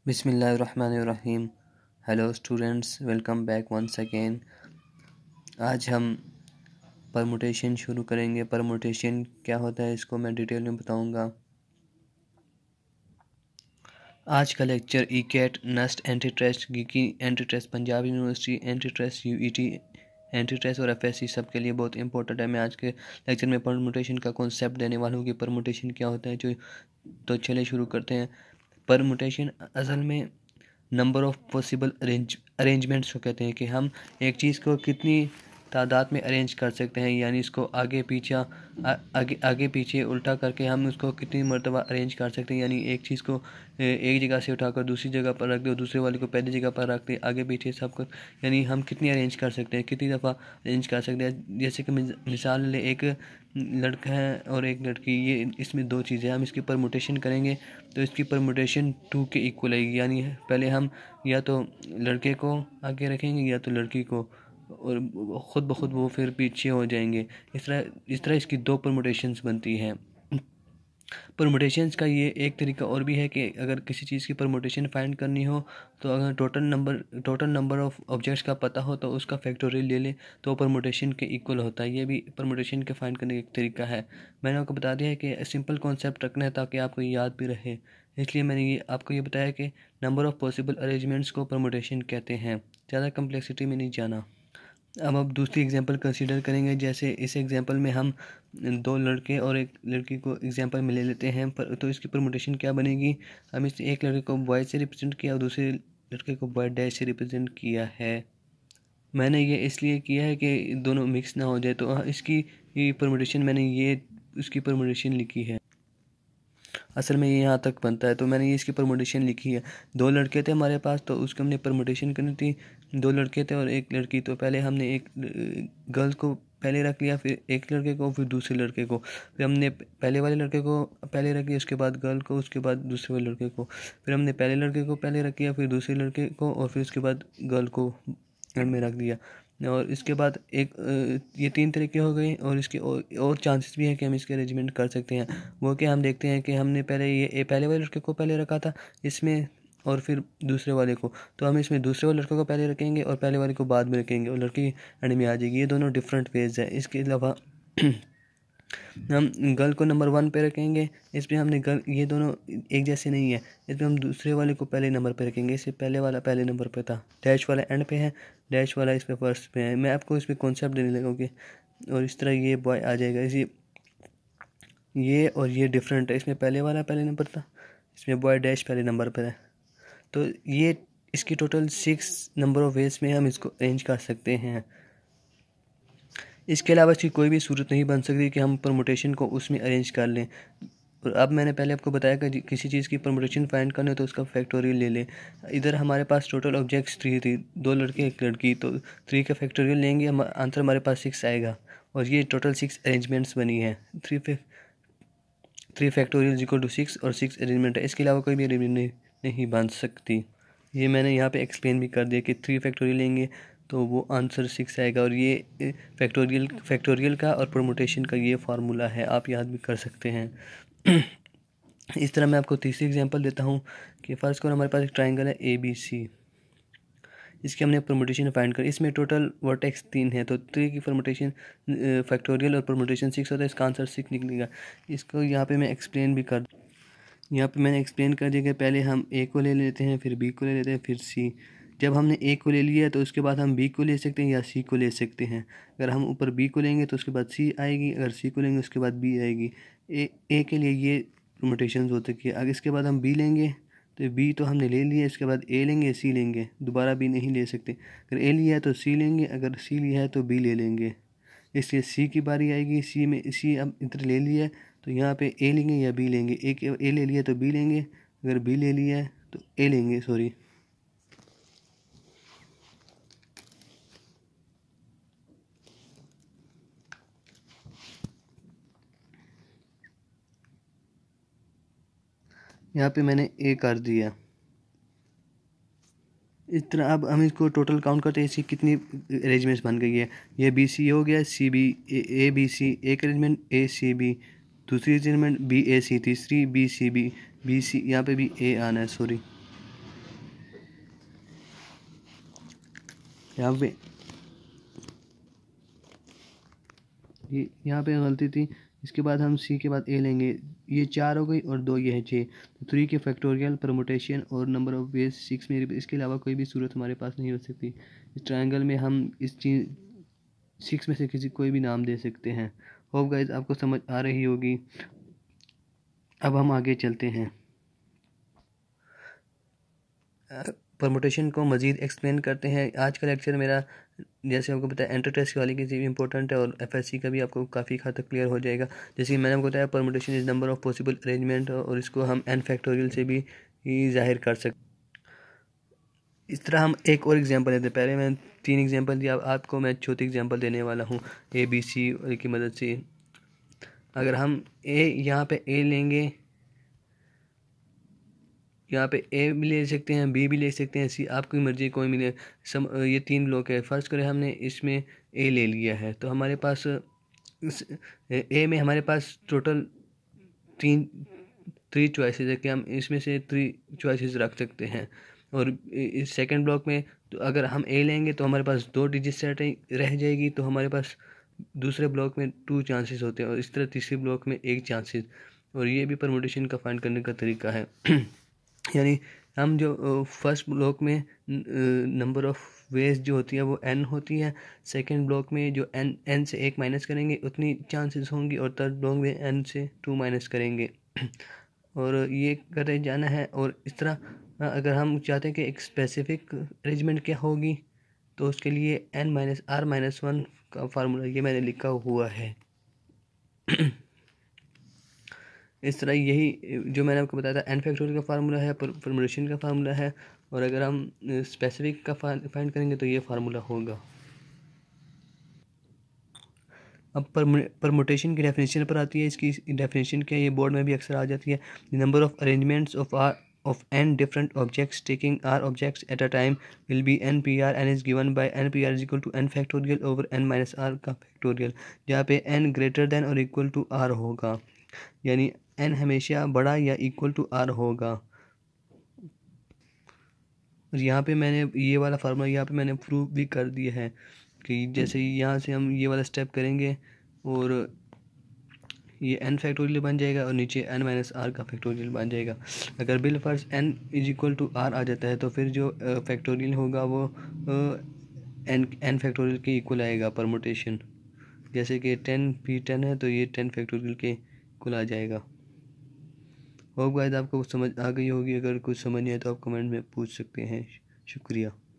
बिस्मिल्लाहिर्रहमानिर्रहीम। Hello students, welcome back once again. आज हम परमुटेशन शुरू करेंगे। परमुटेशन क्या होता है इसको मैं डिटेल में बताऊंगा। आज का lecture ECAT, NUST, entry test, GIKI, entry test Punjab University, entry test UET, entry test और एफएससी सब के लिए बहुत इंपॉर्टेंट है। मैं आज के लेक्चर में परमुटेशन का कॉन्सेप्ट देने वाला हूँ कि परमुटेशन क्या होता है। तो चलिए शुरू करते हैं। परमुटेशन असल में नंबर ऑफ़ पॉसिबल अरेंजमेंट्स को कहते हैं कि हम एक चीज़ को कितनी तादाद में अरेंज कर सकते हैं, यानी इसको आगे पीछे उल्टा करके हम उसको कितनी मरतबा अरेंज कर सकते हैं। यानी एक चीज़ को एक जगह से उठाकर दूसरी जगह पर रख दो, दूसरे वाले को पहली जगह पर रख दे, आगे पीछे सब कुछ, यानी हम कितनी अरेंज कर सकते हैं, कितनी दफ़ा अरेंज कर सकते हैं। जैसे कि मिसाल ले, एक लड़का है और एक लड़की, ये इसमें दो चीज़ें, हम इसकी परमुटेशन करेंगे तो इसकी परमुटेशन 2 के इक्वल आएगी। यानी पहले हम या तो लड़के को आगे रखेंगे या तो लड़की को, और ख़ुद ब खुद वो फिर पीछे हो जाएंगे। इस तरह इसकी दो परमुटेशंस बनती हैं। परमुटेशंस का ये एक तरीका और भी है कि अगर किसी चीज़ की परमुटेशन फाइंड करनी हो तो अगर टोटल नंबर ऑफ़ ऑब्जेक्ट्स का पता हो तो उसका फैक्टोरियल ले ले तो परमुटेशन के इक्वल होता है। ये भी परमुटेशन के फाइंड करने का एक तरीका है। मैंने आपको बता दिया है कि सिंपल कॉन्सेप्ट रखना है ताकि आपको याद भी रहे, इसलिए मैंने आपको ये बताया कि नंबर ऑफ़ पॉसिबल अरेंजमेंट्स को परमुटेशन कहते हैं। ज़्यादा कम्प्लेक्सिटी में नहीं जाना। अब दूसरी एग्जांपल कंसीडर करेंगे। जैसे इस एग्जांपल में हम दो लड़के और एक लड़की को एग्जांपल में ले लेते हैं, पर तो इसकी परमुटेशन क्या बनेगी। हम इस एक लड़के को बॉय से रिप्रेजेंट किया और दूसरे लड़के को बॉय डैश से रिप्रेजेंट किया है। मैंने ये इसलिए किया है कि दोनों मिक्स ना हो जाए, तो इसकी परमुटेशन मैंने ये उसकी परमुटेशन लिखी है। असल में ये यहाँ तक बनता है, तो मैंने ये इसकी परमुटेशन लिखी है। दो लड़के थे हमारे पास, तो उसकी हमने परमुटेशन करनी थी। दो लड़के थे और एक लड़की, तो पहले हमने एक गर्ल को पहले रख लिया, फिर एक लड़के को, फिर दूसरे लड़के को। फिर हमने पहले वाले लड़के को पहले रख लिया, उसके बाद गर्ल को, उसके बाद दूसरे वाले लड़के को। फिर हमने पहले लड़के को पहले रख लिया, फिर दूसरे लड़के को, और फिर उसके बाद गर्ल को एंड में रख दिया। और इसके बाद ये तीन तरीके हो गए, और इसके और चांसेस भी हैं कि हम इसके अरेंजमेंट कर सकते हैं। वो कि हम देखते हैं कि हमने पहले वाले लड़के को पहले रखा था इसमें, और फिर दूसरे वाले को, तो हम इसमें दूसरे वाले लड़के को पहले रखेंगे और पहले वाले को बाद में रखेंगे, और लड़की एंड में आ जाएगी। ये दोनों डिफरेंट वेज है। इसके अलावा हम गर्ल को नंबर 1 पे रखेंगे। इसमें हमने गर्ल, ये दोनों एक जैसे नहीं है। इसमें हम दूसरे वाले को पहले नंबर पे रखेंगे। इससे पहले वाला पहले नंबर पे था, डैश वाला एंड पे है, डैश वाला इस पे फर्स्ट पे है। मैं आपको इस पर कॉन्सेप्ट देने लगूँगी, और इस तरह ये बॉय आ जाएगा। इसी ये और ये डिफरेंट है। इसमें पहले वाला पहले नंबर था, इसमें बॉय डैश पहले नंबर पर है। तो ये इसकी टोटल 6 नंबर ऑफ वेज में हम इसको अरेंज कर सकते हैं। इसके अलावा इसकी कोई भी सूरत नहीं बन सकती कि हम परमुटेशन को उसमें अरेंज कर लें। और अब मैंने पहले आपको बताया कि किसी चीज़ की परमुटेशन फाइंड करनी हो तो उसका फैक्टोरियल ले लें। इधर हमारे पास टोटल ऑब्जेक्ट्स 3 थी, दो लड़के एक लड़की, तो 3 का फैक्टोरियल लेंगे, आंसर हमारे पास 6 आएगा। और ये टोटल 6 अरेंजमेंट्स बनी है। 3 फैक्टोरियल इक्वल टू 6 और 6 अरेंजमेंट है। इसके अलावा कोई भी अरेंजमेंट नहीं बन सकती। ये मैंने यहाँ पे एक्सप्लेन भी कर दिया कि 3 फैक्टोरियल लेंगे तो वो आंसर 6 आएगा। और ये फैक्टोरियल का और परमुटेशन का ये फार्मूला है, आप याद भी कर सकते हैं। इस तरह मैं आपको तीसरी एग्जांपल देता हूँ कि फ़र्ज़ करो हमारे पास एक ट्रायंगल है ABC। इसकी हमने परमुटेशन फाइंड कर, इसमें टोटल वर्टेक्स 3 है, तो 3 की परमुटेशन फैक्टोरियल और परमुटेशन 6 होता है। इसका आंसर 6 निकलेगा। इसको यहाँ पे मैं एक्सप्लेन भी कर, यहाँ पे मैंने एक्सप्लेन कर दिया कि पहले हम A को ले लेते हैं, फिर B को ले लेते हैं, फिर C। जब हमने A को ले लिया तो उसके बाद हम B को ले सकते हैं या C को ले सकते हैं। अगर हम ऊपर B को लेंगे तो उसके बाद C आएगी, अगर C को लेंगे उसके बाद B आएगी। A के लिए ये परमुटेशंस हो सकती है। अगर इसके बाद हम B लेंगे तो B तो हमने ले लिया, इसके बाद A लेंगे, C लेंगे, दोबारा B नहीं ले सकते। अगर A लिया है तो C लेंगे, अगर C लिया है तो B ले लेंगे। इसलिए C की बारी आएगी। C अब इधर ले लिया है तो यहाँ पे A लेंगे या B लेंगे। A ले लिया तो B लेंगे, अगर B ले लिया है तो A लेंगे। सॉरी, यहाँ पे मैंने A कर दिया। इस तरह अब हम इसको टोटल काउंट करते हैं, इसकी कितनी अरेंजमेंट्स बन गई है। ये BC हो गया, CB ABC एक अरेंजमेंट, ACB दूसरी अरेंजमेंट, BAC तीसरी, BCB BC यहाँ पे भी A आना है, सॉरी। यहाँ पे यहाँ पे गलती थी। इसके बाद हम सी के बाद ए लेंगे, ये 4 हो गई और 2 ये है 6, तो 3 के फैक्टोरियल, परमुटेशन और नंबर ऑफ वेज 6 में, इसके अलावा कोई भी सूरत हमारे पास नहीं हो सकती। इस ट्रायंगल में हम इस चीज़ 6 में से किसी कोई भी नाम दे सकते हैं। होप गाइस आपको समझ आ रही होगी। अब हम आगे चलते हैं, परमुटेशन को मज़ीद एक्सप्लेन करते हैं। आज का लेक्चर मेरा जैसे आपको पता है एंटर टेस्ट वाली की चीज़ इंपॉर्टेंट है और एफएससी का भी आपको काफ़ी हद तक क्लियर हो जाएगा। जैसे कि मैंने आपको बताया permutation is number of possible arrangement, और इसको हम एन फैक्टोरियल से भी जाहिर कर सकते। इस तरह हम एक और एग्जांपल लेते हैं। पहले मैंने 3 एग्जांपल दिया, आपको मैं चौथी एग्जांपल देने वाला हूँ ए बी सी की मदद से। अगर हम यहाँ पे ए लेंगे, यहाँ पे ए भी ले सकते हैं, बी भी ले सकते हैं, सी, आपकी मर्जी कोई मिले। ये 3 ब्लॉक है। फर्स्ट करें हमने इसमें ए ले लिया है, तो हमारे पास इस ए में हमारे पास टोटल 3 चॉइसेस है कि हम इसमें से 3 चॉइसेस रख सकते हैं। और इस सेकंड ब्लॉक में तो अगर हम ए लेंगे तो हमारे पास 2 डिजिट सेट रह जाएगी, तो हमारे पास दूसरे ब्लॉक में 2 चांसेस होते हैं, और इस तरह तीसरे ब्लॉक में 1 चांसेस। और ये भी परमुटेशन का फाइंड करने का तरीका है। यानी हम जो फर्स्ट ब्लॉक में नंबर ऑफ़ वेज जो होती है वो n होती है, सेकंड ब्लॉक में जो n से 1 माइनस करेंगे उतनी चांसेस होंगी, और थर्ड ब्लॉक में n से 2 माइनस करेंगे। और ये करते जाना है। और इस तरह अगर हम चाहते हैं कि एक स्पेसिफिक अरेंजमेंट क्या होगी, तो उसके लिए n-r-1 का फार्मूला ये मैंने लिखा हुआ है। इस तरह यही जो मैंने आपको बताया था एन फैक्टोरियल का फार्मूला है, परमुटेशन का फार्मूला है, और अगर हम स्पेसिफिक का फाइंड करेंगे तो ये फार्मूला होगा। अब परमुटेशन की डेफिनेशन पर आती है। इसकी डेफिनेशन क्या है, ये बोर्ड में भी अक्सर आ जाती है। The number of arrangements of n different objects taking r objects at a time will be npr, n is given by npr is equal to n factorial over n minus r का factorial, जहाँ पे n greater than और equal to r होगा, यानी n हमेशा बड़ा या equal to r होगा। और यहाँ पे मैंने ये वाला फार्मूला यहाँ पे मैंने प्रूव भी कर दिया है कि जैसे यहाँ से हम ये वाला स्टेप करेंगे और ये n फैक्टोरियल बन जाएगा और नीचे n माइनस आर का फैक्टोरियल बन जाएगा। अगर बिल first n is equal to r आ जाता है तो फिर जो फैक्टोरियल होगा वो n फैक्टोरियल के इक्वल आएगा परमुटेशन। जैसे कि 10 है तो ये 10 फैक्टोरियल के इक्वल आ जाएगा। होप गाइस आपको समझ आ गई होगी। अगर कुछ समझ नहीं आए तो आप कमेंट में पूछ सकते हैं। शुक्रिया।